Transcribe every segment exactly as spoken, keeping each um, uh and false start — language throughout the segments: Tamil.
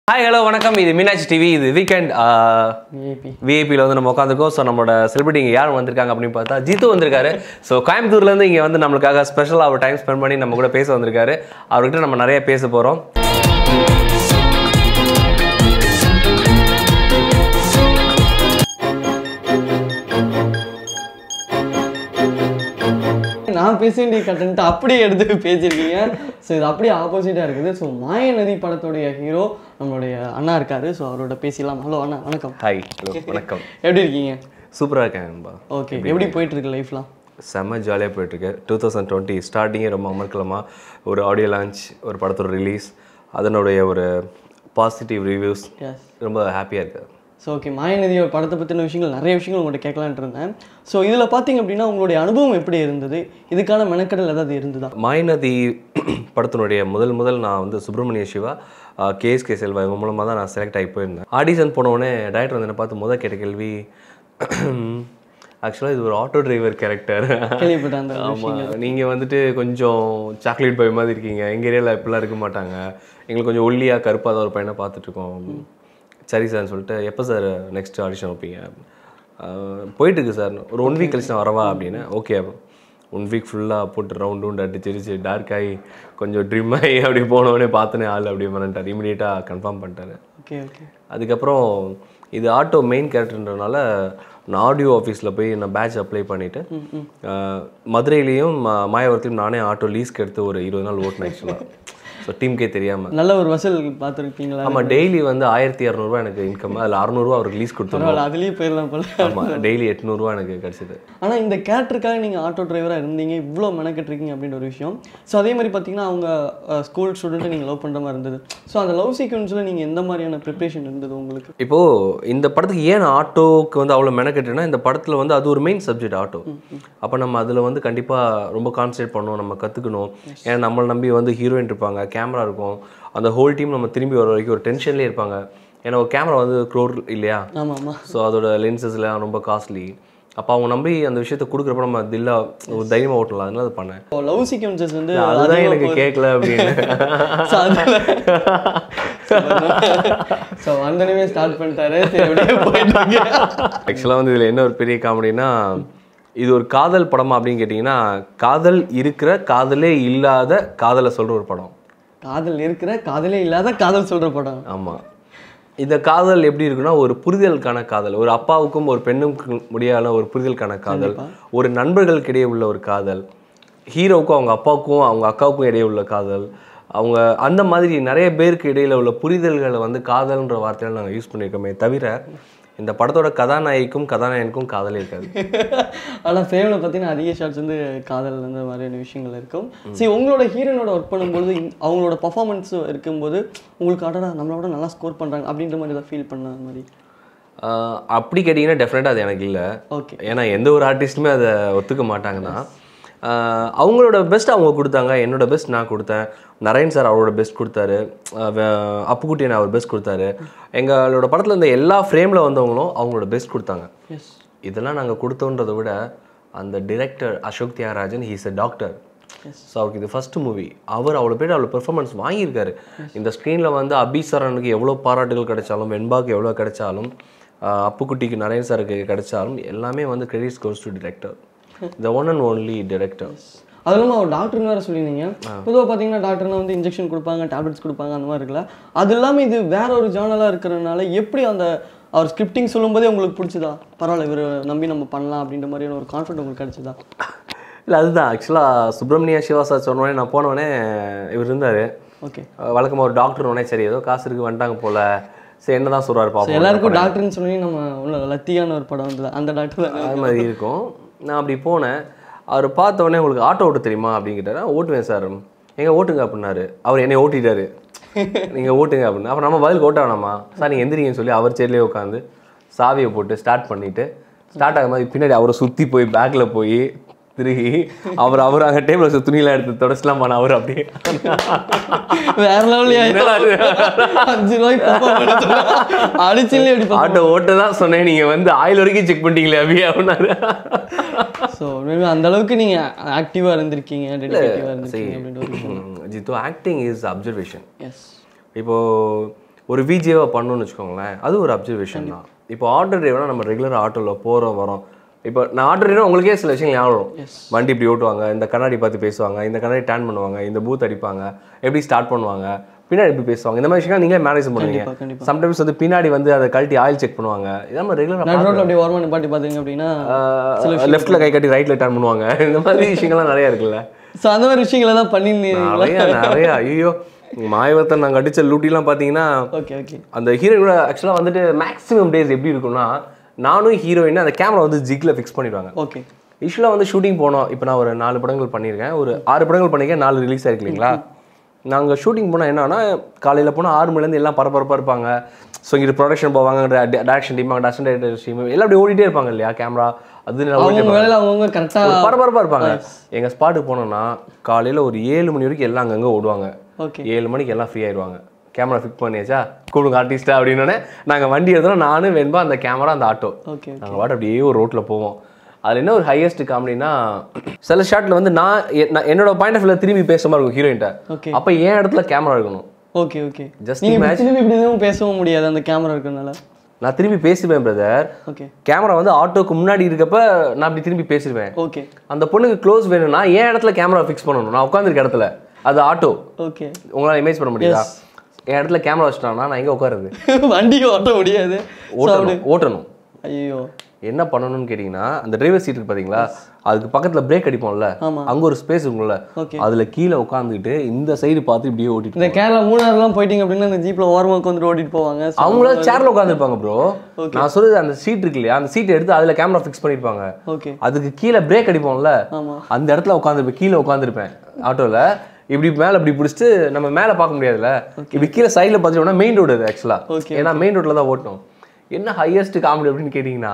Hi, hello, வணக்கம். இது மீனாட்சி டிவி. இது வீக்கெண்ட் விஐபி விஐபியில் வந்து நம்ம உட்காந்துருக்கோம். ஸோ நம்மளோட செலிபிரிட்டி இங்கே யார் வந்திருக்காங்க அப்படின்னு பார்த்தா ஜித்து வந்திருக்காரு. ஸோ கோயம்புத்தூர்லேருந்து இங்கே வந்து நம்மளுக்காக ஸ்பெஷலாக அவர் டைம் ஸ்பெண்ட் பண்ணி நம்ம கூட பேச வந்திருக்காரு. அவர்கிட்ட நம்ம நிறைய பேச போகிறோம். நான் பேச வேண்டிய கண்டென்ட் அப்படியே எடுத்து பேசியிருக்கீங்க. ஸோ இது அப்படியே ஆப்போசிட்டாக இருக்குது. ஸோ மாயநதி படத்துடைய ஹீரோ நம்மளுடைய அண்ணா இருக்காரு. ஸோ அவரோட பேசிடலாம். ஹலோ அண்ணா, வணக்கம். ஹாய், ஹலோ, வணக்கம். எப்படி இருக்கீங்க? சூப்பராக இருக்கேன்பா. ஓகே, எப்படி போயிட்டு இருக்கு லைஃப்லாம்? செம்ம ஜாலியாக போயிட்டுருக்கு. டூ தௌசண்ட் டுவெண்ட்டி ஸ்டார்டிங்கே ரொம்ப அமர்க்கலமாக ஒரு ஆடியோ லான்ச், ஒரு படத்தோட ரிலீஸ், அதனுடைய ஒரு பாசிட்டிவ் ரிவ்யூஸ், ரொம்ப ஹாப்பியாக இருக்குது. ஸோ ஓகே, மாயநதியோட படத்தை பற்றின விஷயங்கள் நிறைய விஷயங்கள் உங்கள்கிட்ட கேட்கலான்ட்டு இருந்தேன். ஸோ இதில் பார்த்தீங்க அப்படின்னா உங்களுடைய அனுபவம் எப்படி இருந்தது? இதுக்கான மெனக்கடல் ஏதாவது இருந்ததா? மாயநதி படத்தினுடைய முதல் முதல் நான் வந்து சுப்பிரமணிய சிவா, கேஎஸ்கே செல்வா இவங்க மூலமாக தான் நான் செலக்ட் ஆகி போயிருந்தேன். ஆடிஷன் போனவுடனே டைரக்டர் வந்து என்னை பார்த்து முதல் கேட்ட கேள்வி, ஆக்சுவலாக இது ஒரு ஆட்டோ டிரைவர் கேரக்டர். கேள்விப்பட்டேன். ஆமாம், நீங்கள் வந்துட்டு கொஞ்சம் சாக்லேட் பாய் மாதிரி இருக்கீங்க, எங்கள் ஏரியாவில் இப்படிலாம் இருக்க மாட்டாங்க, எங்களுக்கு கொஞ்சம் ஒல்லியாக கருப்பாக தான் ஒரு பையனை பார்த்துட்ருக்கோம். சரி சார்னு சொல்லிட்டு, எப்போ சார் நெக்ஸ்ட் ஆடிஷன் வைப்பீங்க? போயிட்டுருக்கு சார், ஒரு ஒன் வீக் கழிச்சு நான் வரவா அப்படின்னு. ஓகே, ஒன் வீக் ஃபுல்லாக போட்டு ரவுண்ட் ரவுண்ட் அடிச்சிருச்சு, டார்க் ஆகி கொஞ்சம் ட்ரிம் ஆகி அப்படி போனவொடனே பார்த்தோன்னே ஆள் அப்படி பண்ணிட்டார், இமீடியட்டாக கன்ஃபார்ம் பண்ணிட்டாரு. Okay okay. அதுக்கப்புறம் இது ஆட்டோ மெயின் கேரக்டர்ன்றனால நான் ஆடியோ ஆஃபீஸில் போய் நான் பேட்ச் அப்ளை பண்ணிவிட்டு மதுரையிலையும் மாயவரத்துலையும் நானே ஆட்டோ லீஸ்க்கு எடுத்து ஒரு இருபது நாள் ஓட்டினேன் ஆக்சுவலாக. ஸோ டீமுக்கே தெரியாமல் நல்ல ஒரு வசூல் பார்த்துருப்பீங்களா? ஆமாம், டெய்லி வந்து ஆயிரத்தி இரநூறுவா எனக்கு இன்கம், அதில் அறுநூறுவா அவருக்கு லீஸ் கொடுத்துருவோம். அதுலேயே போயிடலாம் போல. ஆமாம், டெய்லி எட்நூறுவா எனக்கு கிடச்சிது. ஆனால் இந்த கேரக்டருக்காக நீங்கள் ஆட்டோ டிரைவராக இருந்தீங்க, இவ்வளோ மெனக்கெட்டுருக்கீங்க அப்படின்ற ஒரு விஷயம். ஸோ அதே மாதிரி பார்த்தீங்கன்னா அவங்க ஸ்கூல் ஸ்டூடெண்ட்டை நீங்கள் லவ் பண்ணுற மாதிரி இருந்தது. ஸோ அந்த லவ் சீக்வன்ஸில் நீங்கள் எந்த மாதிரியான ப்ரிப்ரேஷன் இருந்தது உங்களுக்கு? இப்போது இந்த படத்துக்கு ஏன் ஆட்டோவுக்கு வந்து அவ்வளோ மெனக்கெட்டுனா, இந்த படத்தில் வந்து அது ஒரு மெயின் சப்ஜெக்ட் ஆட்டோ. அப்போ நம்ம அதில் வந்து கண்டிப்பாக ரொம்ப கான்சன்ட்ரேட் பண்ணணும், நம்ம கற்றுக்கணும். ஏன்னா நம்மளை நம்பி வந்து ஹீரோயின் இருப்பாங்க, கேமரா இருக்கும், அந்த ஹோல் டீம் நம்ம திரும்பி வர வரைக்கும் ஒரு டென்ஷன்லேயே இருப்பாங்க. ஏன்னா ஒரு கேமரா வந்து க்ரோர் இல்லையா? ஆமாம் ஆமாம். ஸோ அதோட லென்சஸ்லாம் ரொம்ப காஸ்ட்லி. அப்போ அவங்க நம்பி அந்த விஷயத்தை கொடுக்குறப்ப நம்ம தில்லா ஒரு தைரியமாக ஓட்டலாம். அதனால அது பண்ணேன். லவ் சீக்வன்சஸ் வந்து அதுதான் எனக்கு கேட்கல அப்படின்னு. ஸோ அந்த ஸ்டார்ட் பண்ணிட்டாரு. ஆக்சுவலாக வந்து இதில் என்ன ஒரு பெரிய காமெடினா, இது ஒரு காதல் படமா அப்படின்னு கேட்டிங்கன்னா, காதல் இருக்கிற காதலே இல்லாத காதலை சொல்கிற ஒரு படம். காதல் இருக்கிற காதலே இல்லாத காதல் சொல்கிற படம். ஆமாம். இந்த காதல் எப்படி இருக்குன்னா, ஒரு புரிதலுக்கான காதல், ஒரு அப்பாவுக்கும் ஒரு பெண்ணுக்கும் முடியாத ஒரு புரிதலுக்கான காதல், ஒரு நண்பர்களுக்கு இடையே உள்ள ஒரு காதல், ஹீரோவுக்கும் அவங்க அப்பாவுக்கும் அவங்க அக்காவுக்கும் இடையே உள்ள காதல், அவங்க அந்த மாதிரி நிறைய பேருக்கு இடையில் உள்ள புரிதல்களை வந்து காதல்ன்ற வார்த்தையில் நாங்கள் யூஸ் பண்ணியிருக்கோமே தவிர, இந்த படத்தோட கதாநாயகிக்கும் கதாநாயகனுக்கும் காதலே இருக்காது. ஆனால் ஃப்ரேமில் பார்த்தீங்கன்னா அதிக ஷார்ட்ஸ் வந்து காதல் அந்த மாதிரியான விஷயங்கள் இருக்கும். சரி, உங்களோட ஹீரோனோட ஒர்க் பண்ணும்போது அவங்களோட பர்ஃபார்மன்ஸ் இருக்கும்போது உங்களுக்கு அடடா நம்மளோட நல்லா ஸ்கோர் பண்ணுறாங்க அப்படின்ற மாதிரி தான் ஃபீல் பண்ண மாதிரி அப்படி கேட்டிங்கன்னா டெஃபினட்டாக அது எனக்கு இல்லை. ஓகே, ஏன்னா எந்த ஒரு ஆர்டிஸ்ட்டுமே அதை ஒத்துக்க மாட்டாங்க தான். அவங்களோட பெஸ்ட் அவங்க கொடுத்தாங்க, என்னோட பெஸ்ட் நான் கொடுத்தேன், நரேன் சார் அவரோட பெஸ்ட் கொடுத்தாரு, அப்புக்குட்டியன் அவர் பெஸ்ட் கொடுத்தாரு, எங்களோட படத்தில் இருந்த எல்லா ஃப்ரேமில் வந்தவங்களும் அவங்களோட பெஸ்ட் கொடுத்தாங்க. இதெல்லாம் நாங்கள் கொடுத்தோன்றதை விட அந்த director Ashok Thiagarajan, he's a doctor. So அவருக்கு இது ஃபஸ்ட்டு மூவி, அவர் அவ்வளோ பேர் அவ்வளோ பெர்ஃபார்மன்ஸ் வாங்கியிருக்காரு. இந்த ஸ்க்ரீனில் வந்து அபிசரனுக்கு எவ்வளோ பாராட்டுகள் கிடைச்சாலும், வெண்பாக்கு எவ்வளோ கிடைச்சாலும், அப்புக்குட்டிக்கு நரேன் சாருக்கு கிடைச்சாலும், எல்லாமே வந்து credits goes to director, the one and only director. அது இல்லாமல் அவர் டாக்டர்னு வேறு சொல்லியிருந்தீங்க. பொதுவாக பார்த்தீங்கன்னா டாக்டர்னா வந்து இன்ஜெக்ஷன் கொடுப்பாங்க, டேப்லெட்ஸ் கொடுப்பாங்க, அந்த மாதிரி இருக்குல்ல. அது இல்லாமல் இது வேற ஒரு ஜானலாக இருக்கிறதுனால எப்படி அந்த அவர் ஸ்கிரிப்டிங் சொல்லும்போதே உங்களுக்கு பிடிச்சதா? பரவாயில்ல, இவர் நம்பி நம்ம பண்ணலாம் அப்படின்ற மாதிரியான ஒரு கான்ஃபிடென்ட் உங்களுக்கு கிடைச்சதா? இல்லை, அதுதான் ஆக்சுவலாக சுப்பிரமணிய சிவா சார் சொன்னோடனே நான் போனோடனே இவர் இருந்தார். ஓகே, வழக்கமாக ஒரு டாக்டர் உடனே சரி ஏதோ காசு இருக்குது வந்துட்டாங்க போல், சரி என்ன தான் சொல்கிறாரு பார்ப்போம். எல்லாருக்கும் டாக்டர்னு சொல்லி நம்ம உள்ள லத்தியான ஒரு படம் வந்து அந்த டாக்டர் அது மாதிரி இருக்கும். நான் அப்படி போனேன், அவர் பார்த்த உடனே உங்களுக்கு ஆட்டோ ஓட்ட தெரியுமா அப்படின்னு கேட்டார். ஓட்டுவேன் சார். எங்கே ஓட்டுங்க அப்படின்னாரு. அவர் என்னை ஓட்டிட்டாரு, நீங்கள் ஓட்டுங்க அப்படின்னு. அப்புறம் நம்ம பதில் ஓட்ட வேணாமா சார், நீங்கள் எந்திரிங்கன்னு சொல்லி அவர் சேர்லேயே உட்காந்து சாவியை போட்டு ஸ்டார்ட் பண்ணிவிட்டு, ஸ்டார்ட் ஆகும் மாதிரி பின்னாடி அவரை சுற்றி போய் பேக்கில் போய் திருகி அவர் அவர் அங்கே டேபிள் வச்சு துணியெல்லாம் எடுத்து தொடச்சலாம் பண்ண அவர் அப்படியே வேற லெவலில் அஞ்சு ரூபாய்க்கு அடிச்சுல எப்படி ஆட்டோ ஓட்ட தான் சொன்னேன், நீங்கள் வந்து ஆயில் வரைக்கும் செக் பண்ணிட்டீங்களே அப்படியே அப்படின்னாரு. ஸோ அந்த அளவுக்கு நீங்கள் ஆக்டிவாக இருந்திருக்கீங்க, டெடிகேட்டிவாக இருந்திருக்கீங்க அப்படின்ற ஒரு விஷயம். Jithu, acting is observation. Yes. இப்போது ஒரு விஜேவா பண்ணணும்னு வச்சுக்கோங்களேன், அது ஒரு அப்சர்வேஷன் தான். இப்போ ஆட்டோ டிரைவராக நம்ம ரெகுலராக ஆட்டோவில் போகிறோம் வரோம். இப்போ நான் ஆட்டோ டிரைவர் உங்களுக்கே சில விஷயங்கள் ஞாபகம் வரும். வண்டி இப்படி ஓட்டுவாங்க, இந்த கண்ணாடி பார்த்து பேசுவாங்க, இந்த கண்ணாடி டேன் பண்ணுவாங்க, இந்த பூத் அடிப்பாங்க, எப்படி ஸ்டார்ட் பண்ணுவாங்க, பின்னாடி எப்படி பேசுவாங்க, இந்த மாதிரி விஷயம் நீங்களே மேனேஜ் பண்ணுவீங்க. சம்டைம்ஸ் வந்து பின்னாடி வந்து அதை கழட்டி ஆயில் செக் பண்ணுவாங்க. இதெல்லாம் ரெகுலராக அப்படி ஓரமாக நிப்பாட்டி பார்த்தீங்க அப்படின்னா லெஃப்ட்டில் கை கட்டி ரைட்டில் டேன் பண்ணுவாங்க. இந்த மாதிரி விஷயங்கள்லாம் நிறையா இருக்குல்ல. ஸோ அந்த மாதிரி விஷயங்களை தான் பண்ணியிருந்தீங்க நிறையா நிறையா. ஐயோ மாயவர்த்தன் நாங்கள் அடித்த லூட்டிலாம் பார்த்தீங்கன்னா ஓகே ஓகே அந்த ஹீரோயினோட ஆக்சுவலாக வந்துட்டு மேக்ஸிமம் டேஸ் எப்படி இருக்கும்னா, நானும் ஹீரோயின் அந்த கேமரா வந்து ஜிக்கில் ஃபிக்ஸ் பண்ணிடுவாங்க. ஓகே யூஸ்வலாக வந்து ஷூட்டிங் போனோம். இப்போ நான் ஒரு நாலு படங்கள் பண்ணியிருக்கேன், ஒரு ஆறு படங்கள் பண்ணியிருக்கேன், நாலு ரிலீஸ் ஆயிருக்கு இல்லைங்களா. நாங்கள் ஷூட்டிங் போனால் என்னன்னா, காலையில் போனால் ஆறு மணிலேருந்து எல்லாம் பரபரப்பாக இருப்பாங்க. ஸோ இங்கே ப்ரொடக்ஷன் போவாங்க, direction team, assistant director team எல்லாம் அப்படி ஓடிட்டே இருப்பாங்க இல்லையா. கேமரா அது அவங்க கரெக்டாக பரபரப்பாக இருப்பாங்க. எங்கள் ஸ்பாட்டுக்கு போனோம்னா காலையில் ஒரு ஏழு மணி வரைக்கும் எல்லாம் அங்கங்கே ஓடுவாங்க. ஓகே ஏழு மணிக்கு எல்லாம் ஃப்ரீ ஆயிடுவாங்க. கேமரா ஃபிக்ஸ் பண்ணியாச்சா, கூடுங்க ஆர்டிஸ்டா அப்படின்னோடனே நாங்கள் வண்டி எடுத்தோம். நானும் வேணும்பா அந்த கேமரா அந்த ஆட்டோ ஓகே நாங்கள் வாட்டு அப்படியே ஒரு ரோட்டில் போவோம். அதில் என்ன ஒரு ஹையஸ்ட் காமெடினா, சில ஷாட்டில் வந்து நான் என்னோட பாயிண்ட் ஆஃப் வியூவில் திரும்பி பேசுற மாதிரி இருக்கும் ஹீரோயின்ட்ட. ஓகே அப்போ என் இடத்துல கேமரா இருக்கணும். ஓகே ஓகே ஜஸ்ட் திரும்பி இப்படி எதுவும் பேசவும் முடியாது அந்த கேமரா இருக்கிறதுனால. நான் திரும்பி பேசுவேன் பிரதர். ஓகே கேமரா வந்து ஆட்டோக்கு முன்னாடி இருக்கப்ப நான் அப்படி திரும்பி பேசிடுவேன். ஓகே அந்த பொண்ணுக்கு க்ளோஸ் வேணும்னா என் இடத்துல கேமரா ஃபிக்ஸ் பண்ணணும். நான் உட்காந்துருக்க இடத்துல அது ஆட்டோ. ஓகே உங்களால் இமேஜ் பண்ண முடியுதா? என் இடத்துல கேமரா வச்சுட்டாங்கன்னா நான் எங்கே உட்காருது? வண்டிக்கு ஓட்ட முடியாது, ஓட்டணும் ஓட்டணும் ஐயோ என்ன பண்ணணும்னு கேட்டிங்கன்னா, அந்த டிரைவர் சீட் இருக்கு பார்த்தீங்களா, அதுக்கு பக்கத்தில் பிரேக் அடிப்போம்ல, அங்கே ஒரு ஸ்பேஸ் இருக்கும்ல, அதில் கீழே உட்காந்துக்கிட்டு இந்த சைடு பார்த்து இப்படியே ஓட்டிட்டு. இந்த கேரளா மூணாறுலாம் போயிட்டீங்க அப்படின்னா அந்த ஜீப்ல ஓரமாக உட்காந்து ஓட்டிட்டு போவாங்க. அவங்கள சேர்ல உட்காந்துருப்பாங்க ப்ரோ. நான் சொல்றது அந்த சீட் இருக்கு இல்லையா, அந்த சீட்டை எடுத்து அதில் கேமரா ஃபிக்ஸ் பண்ணியிருப்பாங்க. ஓகே அதுக்கு கீழே பிரேக் அடிப்போம்ல, அந்த இடத்துல உட்காந்துருப்பேன். கீழே உட்காந்துருப்பேன் ஆட்டோவில். இப்படி மேலே இப்படி பிடிச்சிட்டு நம்ம மேலே பார்க்க முடியாதுல்ல, இப்படி கீழே சைடில் பார்த்துட்டோம்னா மெயின் ரோடு அது ஆக்சுவலாக. ஏன்னா மெயின் ரோட்டில் தான் ஓட்டணும். என்ன ஹையஸ்ட் காமெடி அப்படின்னு கேட்டிங்கன்னா,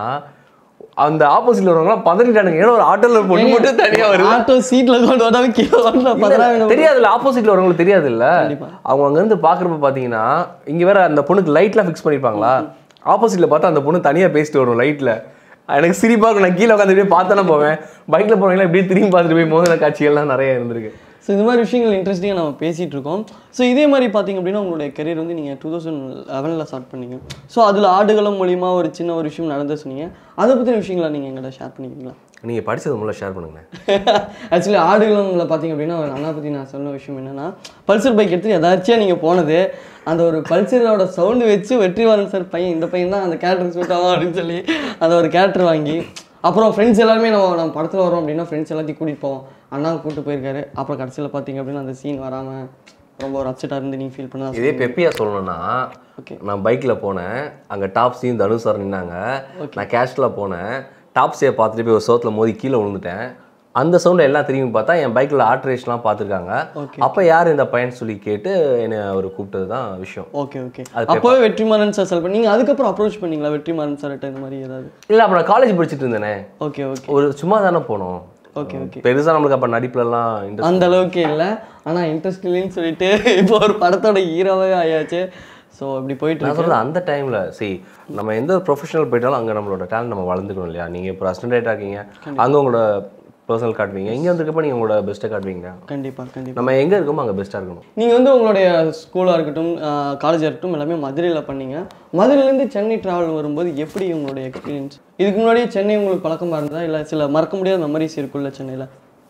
அந்த ஆப்போசிட்ல வரவங்களாம் பதறிட்டானுங்க. ஏன்னா ஒரு ஆட்டோல பொண்ணு மட்டும் தனியா வருது, ஆட்டோ சீட்ல கொண்டு வந்தாலும் கீழே வந்து தெரியாதுல்ல, ஆப்போசிட்ல வரவங்களுக்கு தெரியாது இல்ல. அவங்க அங்க இருந்து பாக்குறப்ப பாத்தீங்கன்னா, இங்க வேற அந்த பொண்ணுக்கு லைட்லாம் ஃபிக்ஸ் பண்ணிருப்பாங்களா, ஆப்போசிட்ல பார்த்தா அந்த பொண்ணு தனியா பேசிட்டு வரும் லைட்ல. எனக்கு சிரிப்பா இருக்கும். நான் கீழே உட்காந்து போய் பார்த்தானே போவேன். பைக்ல போறவங்க இப்படியே திரும்பி பார்த்துட்டு போய் மோதின காட்சிகள்லாம் நிறைய இருந்திருக்கு. ஸோ இந்த மாதிரி விஷயங்கள் இன்ட்ரெஸ்டிங்காக நம்ம பேசிகிட்டு இருக்கோம். ஸோ இதே மாதிரி பார்த்தீங்க அப்படின்னா உங்களுடைய கரியர் வந்து நீங்கள் டூ தௌசண்ட் லெவனில் ஸ்டார்ட் பண்ணீங்க. ஸோ அதில் ஆடுகளம் மூலிமா ஒரு சின்ன ஒரு விஷயம் நடந்து சொன்னீங்க. அதை பற்றின விஷயங்களை நீங்கள் எங்கிட்ட ஷேர் பண்ணிக்கிறீங்களா? நீங்கள் படித்தது மூலம் ஷேர் பண்ணுங்க. ஆக்சுவலி ஆடுகளமில் பார்த்தீங்க அப்படின்னா ஒரு அண்ணா பற்றி நான் சொன்ன விஷயம் என்னென்னா, பல்சர் பைக் எடுத்து எதாச்சியாக நீங்கள் போனது, அந்த ஒரு பல்சரோட சவுண்டு வச்சு வெற்றிவாரன் சார் பையன் இந்த பையன் தான் அந்த கேரக்டர் சூட் ஆகும் அப்படின்னு சொல்லி அந்த ஒரு கேரக்டர் வாங்கி, அப்புறம் ஃப்ரெண்ட்ஸ் எல்லாருமே நம்ம நம்ம படத்தில் வரோம் அப்படின்னா ஃப்ரெண்ட்ஸ் எல்லாத்தையும் கூட்டிகிட்டு போவோம். அண்ணா கூப்பிட்டு போயிருக்காரு. அப்புறம் கடைசியில் பார்த்தீங்க அப்படின்னா அந்த சீன் வராமல் ரொம்ப ஒரு அப்செட்டாக இருந்து நீங்கள் ஃபீல் பண்ண. இதே பெப்பியாக சொல்லணும்னா, ஓகே நான் பைக்கில் போனேன், அங்கே டாப்ஸையும் தனுஷ் சார் நின்னாங்க. நான் கேஷுவலாக போனேன், டாப்ஸையை பார்த்துட்டு போய் ஒரு சோத்தில் மோதி கீழே விழுந்துட்டேன். அந்த சவுண்டை எல்லாம் திரும்பி பார்த்தா என் பைக்கில் ஆல்ட்ரேஷன்லாம் பார்த்துருக்காங்க. அப்போ யார் இந்த பையன் சொல்லி கேட்டு என்னை அவர் கூப்பிட்டது தான் விஷயம். ஓகே ஓகே அப்போவே வெற்றிமாறன் சார் செல் பண்ணி நீங்கள் அதுக்கப்புறம் அப்ரோச் பண்ணீங்களா வெற்றிமாறன் சார்கிட்ட இந்த மாதிரி ஏதாவது? இல்லை, அப்போ நான் காலேஜ் படிச்சுட்டு இருந்தேனே. ஓகே ஓகே ஒரு சும்மா தானே போனோம். ஓகே ஓகே பெருசாக நம்மளுக்கு அப்போ நடிப்புலலாம் அந்த அளவுக்கு இல்லை, ஆனால் இன்ட்ரெஸ்ட் இல்லைன்னு சொல்லிட்டு இப்போ ஒரு படத்தோட ஹீரோவே ஆயாச்சு. ஸோ இப்படி போயிட்டு நான் சொல்கிறேன் அந்த டைமில் சரி நம்ம எந்த ப்ரொஃபஷனல் போயிட்டாலும் அங்கே நம்மளோட டேலண்ட் நம்ம வளர்ந்துக்கணும் இல்லையா. நீங்கள் இப்போ அசிஸ்டன்ட் டைரக்டர் இருக்கீங்க, அங்கே உங்களோட பர்சனல் காட்டுவீங்க, இங்கே வந்துருக்கப்போ நீங்கள் உங்களோட பெஸ்ட்டை காட்டுவீங்க. கண்டிப்பாக கண்டிப்பாக நம்ம எங்கே இருக்கோமோ அங்கே பெஸ்ட்டாக இருக்கணும். நீங்கள் வந்து உங்களுடைய ஸ்கூலாக இருக்கட்டும் காலேஜாக இருக்கட்டும் எல்லாமே மதுரையில் பண்ணீங்க. மதுரையிலேருந்து சென்னை ட்ராவல் வரும்போது எப்படி உங்களுடைய எக்ஸ்பீரியன்ஸ்? இதுக்கு முன்னாடியே சென்னை உங்களுக்கு பழக்கமாக இருந்ததா, இல்லை சில மறக்க முடியாத மெமரிஸ் இருக்குல்ல சென்னையில்?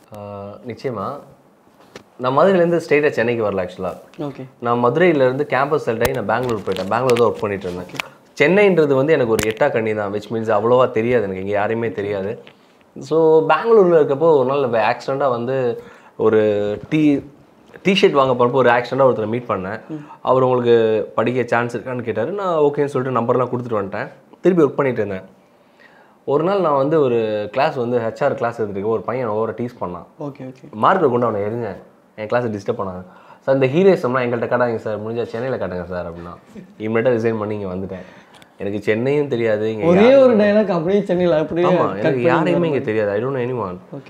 நிச்சயமாக நான் மதுரையிலேருந்து ஸ்ட்ரெயிட்டாக சென்னைக்கு வரல. ஆக்சுவலாக ஓகே நான் மதுரையிலேருந்து கேம்பஸ் செலக்ட் ஆகி நான் பெங்களூர் போயிட்டேன். பெங்களூர் தான் ஒர்க் பண்ணிட்டு இருந்தேன். சென்னைன்றது வந்து எனக்கு ஒரு எட்டா கண்ணி தான், விச் மீன்ஸ் அவ்வளோவா தெரியாது எனக்கு, இங்கே யாரையுமே தெரியாது. ஸோ பெங்களூரில் இருக்கப்போ ஒரு நாள் ஆக்சிடெண்ட்டாக வந்து ஒரு டீ டிஷர்ட் வாங்க போகிறப்போ ஒரு ஆக்சிடெண்ட்டாக ஒருத்தரை மீட் பண்ணேன். அவர் உங்களுக்கு படிக்க சான்ஸ் இருக்கான்னு கேட்டார். நான் ஓகேன்னு சொல்லிட்டு நம்பர்லாம் கொடுத்துட்டு வந்துட்டேன். திருப்பி ஒர்க் பண்ணிட்டு இருந்தேன். ஒரு நாள் நான் வந்து ஒரு கிளாஸ் வந்து ஹெச்ஆர் கிளாஸ் எடுத்துருக்கேன். ஒரு பையன் ஓவர டீஸ் பண்ணான். ஓகே ஓகே மார்க்கை கொண்டு அவனை எரிஞ்சேன். என் கிளாஸை டிஸ்டர்ப் பண்ணாங்க. சார் இந்த ஹீரோயிசம்லாம் எங்கள்கிட்ட காட்டாங்க சார், முடிஞ்சால் சென்னையில் காட்டுங்க சார் அப்படின்னா இம்மிடியாக ரிசைன் பண்ணி இங்கே வந்துட்டேன். எனக்கு சென்னையும் தெரியாது, இங்கே ஒரே ஒரு டைலாக் அப்படியே சென்னையில் அப்படியே. ஆமாம், எனக்கு யாரையுமே இங்கே தெரியாது. I don't know anyone. Okay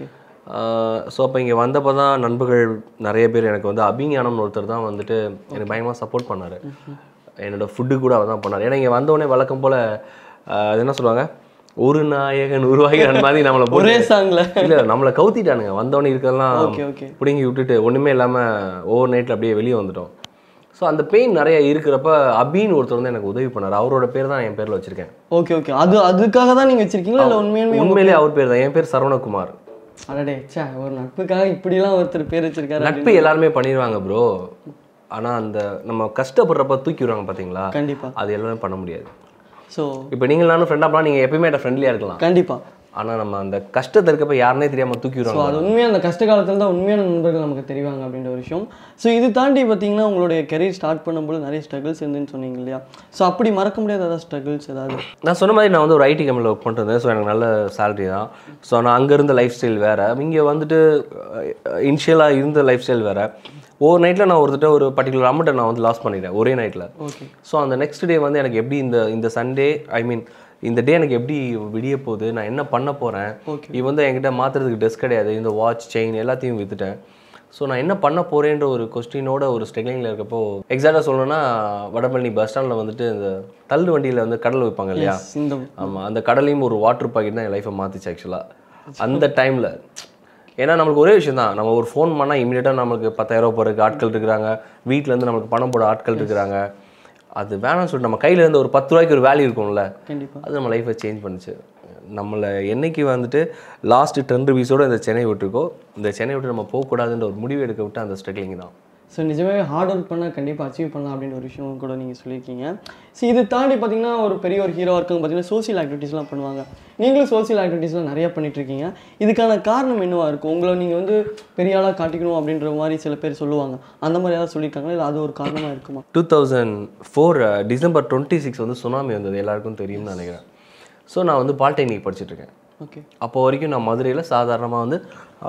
so அப்போ இங்கே வந்தப்போ தான் நண்பர்கள் நிறைய பேர் எனக்கு வந்து அபிஞானம்னு ஒருத்தர் தான் வந்துட்டு எனக்கு பயங்கரமாக சப்போர்ட் பண்ணார். என்னோடய ஃபுட்டு கூட அவர் தான் பண்ணார். ஏன்னா இங்கே வந்தோடனே வழக்கம் போல் அது என்ன சொல்லுவாங்க, ஒரு நாயகன் உருவாகிற மாதிரி நம்மளை ஒரே சாங்ல இல்லை நம்மளை கவுத்திட்டானுங்க. வந்தோடனே இருக்கிறதெல்லாம் பிடிங்கி விட்டுட்டு ஒன்றுமே இல்லாமல் ஓவர் நைட்டில் அப்படியே வெளியே வந்துட்டோம். ஸோ அந்த பெயின் நிறைய இருக்கிறப்ப அபின்னு ஒருத்தர் வந்து எனக்கு உதவி பண்ணார். அவரோட பேர் தான் என் பேரில் வச்சுருக்கேன். ஓகே ஓகே அது அதுக்காக தான் நீங்கள் வச்சுருக்கீங்களா இல்லை உண்மையுமே உண்மையிலே அவர் பேர் தான். என் பேர் சரவணகுமார். அடடே சே ஒரு நட்புக்காக இப்படிலாம் ஒருத்தர் பேர் வச்சிருக்காரு. நட்பு எல்லாருமே பண்ணிடுவாங்க ப்ரோ. ஆனால் அந்த நம்ம கஷ்டப்படுறப்ப தூக்கி விடுவாங்க பார்த்தீங்களா, கண்டிப்பாக அது எல்லாமே பண்ண முடியாது. ஸோ இப்போ நீங்கள் நானும் ஃப்ரெண்டாக போனால் நீங்கள் எப்பயுமே என்கிட்ட ஃப்ரெண்ட்லியாக இருக்கலாம். கண்டிப்பாக. ஆனால் நம்ம அந்த கஷ்டத்தை இருக்கப்ப யாருனே தெரியாமல் தூக்கி விடுவாங்க. ஸோ அது உண்மையாக அந்த கஷ்ட காலத்தில் தான் உண்மையான நண்பர்கள் நமக்கு தெரிவாங்க அப்படின்ற ஒரு விஷயம். ஸோ இது தாண்டி பார்த்தீங்கன்னா உங்களுடைய கெரியர் ஸ்டார்ட் பண்ணும்போது நிறைய ஸ்ட்ரகிள்ஸ் இருந்துன்னு சொன்னீங்க இல்லையா? ஸோ அப்படி மறக்க முடியாத ஏதாவது ஸ்ட்ரகிள்ஸ் ஏதாவது? நான் சொன்ன மாதிரி நான் வந்து ஒரு ஐடி கம்பெனியில் ஒர்க் பண்ணிருந்தேன். ஸோ எனக்கு நல்ல சேலரி தான். ஸோ நான் அங்கே இருந்த லைஃப் ஸ்டைல் வேறு, இங்கே வந்துட்டு இனிஷியலாக இருந்த லைஃப் ஸ்டைல் வேறு. ஒரு நைட்டில் நான் ஒருத்தட்ட ஒரு பர்டிகுலர் அமௌண்ட்டை நான் வந்து லாஸ் பண்ணிட்டேன் ஒரே நைட்டில். ஓகே. ஸோ அந்த நெக்ஸ்ட் டே வந்து எனக்கு எப்படி இந்த இந்த சண்டே ஐ மீன் இந்த டே எனக்கு எப்படி விடிய போகுது, நான் என்ன பண்ண போகிறேன், இது வந்து என்கிட்ட மாற்றுறதுக்கு ட்ரெஸ் கிடையாது, இந்த வாட்ச் செயின் எல்லாத்தையும் விற்றுட்டேன். ஸோ நான் என்ன பண்ண போகிறேன்ற ஒரு கொஸ்டினோட ஒரு ஸ்ட்ரகிளிங்கில் இருக்கப்போ எக்ஸாக்டாக சொல்லணும்னா வடபழனி பஸ் ஸ்டாண்டில் வந்துட்டு இந்த தள்ளு வண்டியில் வந்து கடல் வைப்பாங்க இல்லையா, ஆமாம், அந்த கடலையும் ஒரு வாட்டர் பாக்கெட் தான் என் லைஃப்பை மாற்றிச்சு ஆக்சுவலாக அந்த டைமில். ஏன்னா நம்மளுக்கு ஒரே விஷயம் தான், நம்ம ஒரு ஃபோன் பண்ணால் இமீடியட்டாக நம்மளுக்கு பத்தாயிரம் போகிறதுக்கு ஆட்கள் இருக்கிறாங்க, வீட்டிலேருந்து நம்மளுக்கு பணம் போட ஆட்கள் இருக்கிறாங்க. அது வேணாம்னு சொல்லிட்டு நம்ம கையில் இருந்து ஒரு பத்து ரூபாய்க்கு ஒரு வேல்யூ இருக்கும்ல, கண்டிப்பாக அது நம்ம லைஃப்பை சேஞ்ச் பண்ணிச்சு. நம்மளை என்னைக்கு வந்துட்டு லாஸ்ட்டு டென் ருபீஸோடு இந்த சென்னை விட்டுருக்கோ, இந்த சென்னை விட்டு நம்ம போகக்கூடாதுன்ற ஒரு முடிவு எடுக்க விட்டு அந்த ஸ்ட்ரகிளிங் தான். ஸோ நிஜமே ஹார்ட் ஒர்க் பண்ணால் கண்டிப்பாக அச்சீவ் பண்ணலாம் அப்படின்ற ஒரு விஷயம் கூட நீங்கள் சொல்லியிருக்கீங்க. ஸோ இது தாண்டி பார்த்தீங்கன்னா ஒரு பெரிய ஒரு ஹீரோ இருக்குங்க பார்த்தீங்கன்னா சோசியல் ஆக்டிவிட்டீஸ்லாம் பண்ணுவாங்க. நீங்களும் சோசியல் ஆக்டிவிட்டீஸ்லாம் நிறையா பண்ணிகிட்ருக்கீங்க. இதுக்கான காரணம் என்னவாக இருக்கும்? உங்களை நீங்கள் வந்து பெரிய ஆளாக காட்டிக்கணும் அப்படின்ற மாதிரி சில பேர் சொல்லுவாங்க, அந்த மாதிரி ஏதாவது சொல்லியிருக்காங்களா, இல்லை அது ஒரு காரணமாக இருக்குமா? Two thousand four December twenty six வந்து சுனாமி வந்தது, எல்லாருக்கும் தெரியும்னு நினைக்கிறேன். ஸோ நான் வந்து பாலிடெக்னிக் படிச்சுட்ருக்கேன். ஓகே. அப்போ வரைக்கும் நான் மதுரையில் சாதாரணமாக வந்து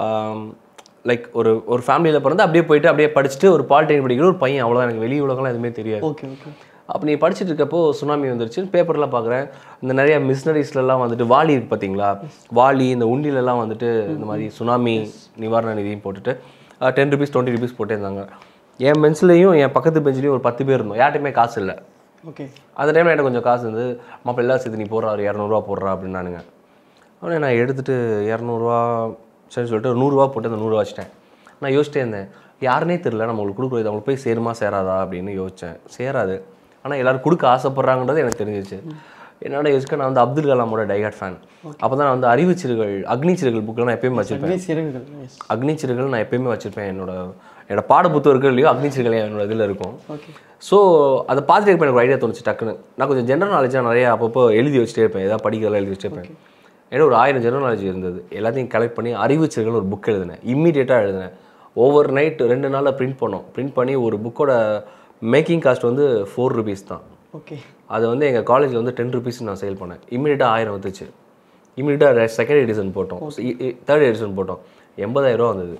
லைக் ஒரு ஒரு ஃபேமிலியில் பிறந்து அப்படியே போயிட்டு அப்படியே படிச்சுட்டு ஒரு பாலிடெக்னிக் படிக்கிற ஒரு பையன், அவ்வளோதான். எனக்கு வெளி உலகம்லாம் எதுவுமே தெரியாது. Okay okay. அப்போ நீ படிச்சுட்டு இருக்கப்போ சுனாமி வந்துருச்சு, பேப்பர்லாம் பார்க்குறேன். இந்த நிறைய மிஷினரிஸ்லாம் வந்துட்டு வாலி இருக்குது பார்த்தீங்களா, வாலி இந்த உண்டிலெல்லாம் வந்துட்டு இந்த மாதிரி சுனாமி நிவாரண நிதியும் போட்டுட்டு டென் ருபீஸ் டுவெண்ட்டி ருபீஸ் போட்டே இருந்தாங்க. என் பெஞ்சிலையும் என் பக்கத்து பெஞ்சிலையும் ஒரு பத்து பேர் இருந்தோம், யார்ட்டையுமே காசு இல்லை. ஓகே. அந்த டைமில் எனக்கு கொஞ்சம் காசு இருந்து மாப்பிள்ள எல்லாம் சேர்த்து நீ போடுறா ஒரு இரநூறுவா போடுறா அப்படின்னானுங்க. அவனே நான் எடுத்துகிட்டு இரநூறுவா சரின்னு சொல்லிட்டு ஒரு நூறுரூவா போட்டு அந்த நூறுரூவா வச்சிட்டேன். நான் யோசிச்சிட்டே இருந்தேன், யாருனே தெரில நம்மளுக்கு கொடுக்குறது அவங்களுக்கு போய் சேருமா சேராதா அப்படின்னு யோசித்தேன். சேராது, ஆனால் எல்லோரும் கொடுக்க ஆசைப்பட்றாங்கன்றது எனக்கு தெரிஞ்சிச்சு. என்னோட யோசிக்க நான் வந்து அப்துல் கலாமோட டைஹார்ட் ஃபேன். அப்போ தான் நான் வந்து அறிவுச்சிறுகள் அக்னிச்சிறுகள் புக்கெலாம் நான் எப்பயுமே வச்சுருப்பேன். அக்னிச்சிறுகள் நான் எப்பயுமே வச்சுருப்பேன். என்னோட என்னோட பாட புத்தகம் இருக்கிற இல்லையோ அக்னிச்சிறுகள் என்னோட இதில் இருக்கும். ஸோ அதை பார்த்துட்டு இருப்பேன், எனக்கு ஒரு ஐடியா தோணுச்சு டக்குன்னு. நான் கொஞ்சம் ஜென்ரல் நாலேஜாக நிறைய அப்பப்போ எழுதி வச்சுட்டே இருப்பேன், ஏதாவது படிக்கிறதெல்லாம் எழுதி வச்சுட்டு இருப்பேன். ஏன்னா ஒரு ஆயிரம் ஜெனரல் நாலேஜ் இருந்தது, எல்லாத்தையும் கலெக்ட் பண்ணி அறிவுச்சிறுகள் ஒரு புக் எழுதினேன். இம்மீடியட்டாக எழுதினேன். ஓவர் நைட் ரெண்டு நாளில் பிரிண்ட் பண்ணோம். பிரிண்ட் பண்ணி ஒரு புக்கோட மேக்கிங் காஸ்ட் வந்து ஃபோர் ருபீஸ் தான். ஓகே. அது வந்து எங்கள் காலேஜில் வந்து டென் ருபீஸ் நான் சேல் பண்ணேன். இம்மீடியட்டாக ஆயிரம் வந்துச்சு. இம்மீடியட்டாக செகண்ட் எடிஷன் போட்டோம், தேர்ட் எடிஷன் போட்டோம், எண்பதாயிரரூவா வந்தது.